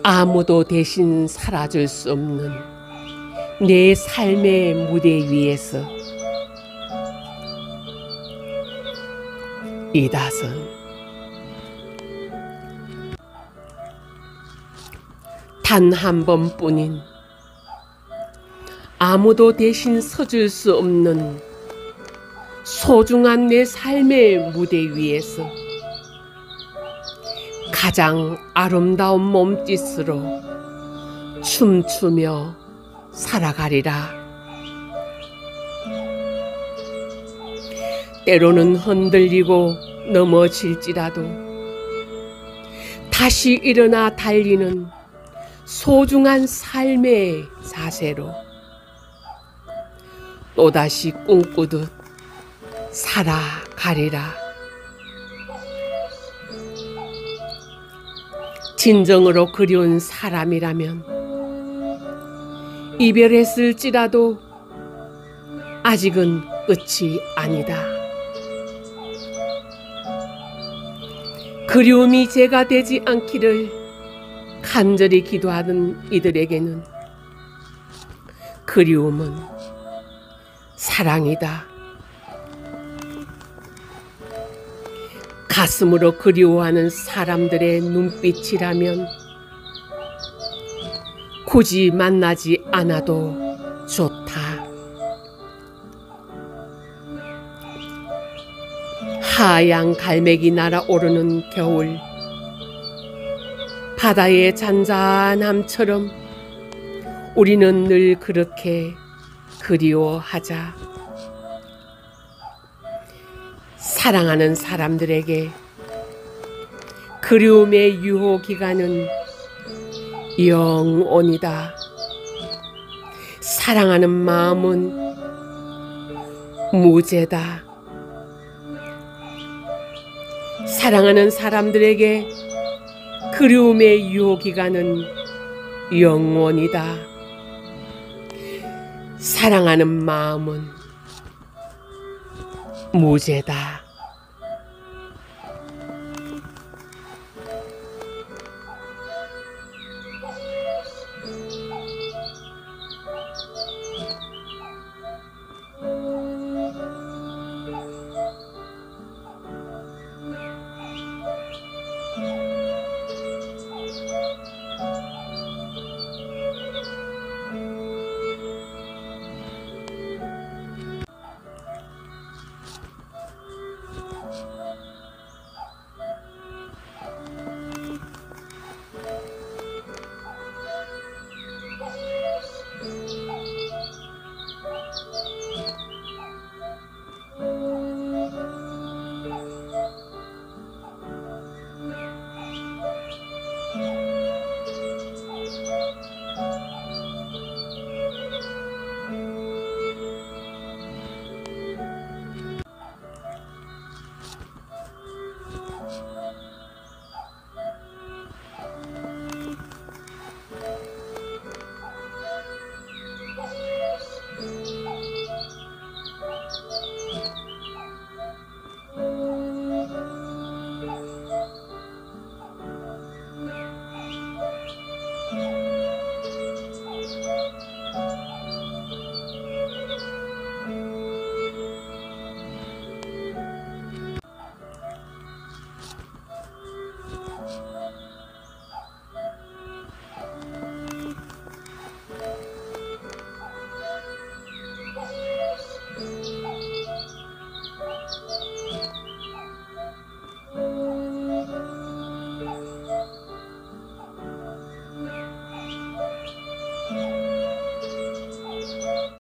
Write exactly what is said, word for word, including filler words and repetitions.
아무도 대신 살아줄 수 없는 내 삶의 무대 위에서 이다선 단 한 번뿐인 아무도 대신 서줄 수 없는 소중한 내 삶의 무대 위에서 가장 아름다운 몸짓으로 춤추며 살아가리라. 때로는 흔들리고 넘어질지라도 다시 일어나 달리는 소중한 삶의 자세로 또다시 꿈꾸듯 살아가리라. 진정으로 그리운 사람이라면 이별했을지라도 아직은 끝이 아니다. 그리움이 죄가 되지 않기를 간절히 기도하는 이들에게는 그리움은 사랑이다. 가슴으로 그리워하는 사람들의 눈빛이라면 굳이 만나지 않아도 좋다. 하얀 갈매기 날아오르는 겨울, 바다의 잔잔함처럼 우리는 늘 그렇게 그리워하자. 사랑하는 사람들에게 그리움의 유효 기간은 영원이다. 사랑하는 마음은 무죄다. 사랑하는 사람들에게 그리움의 유효 기간은 영원이다. 사랑하는 마음은 무죄다.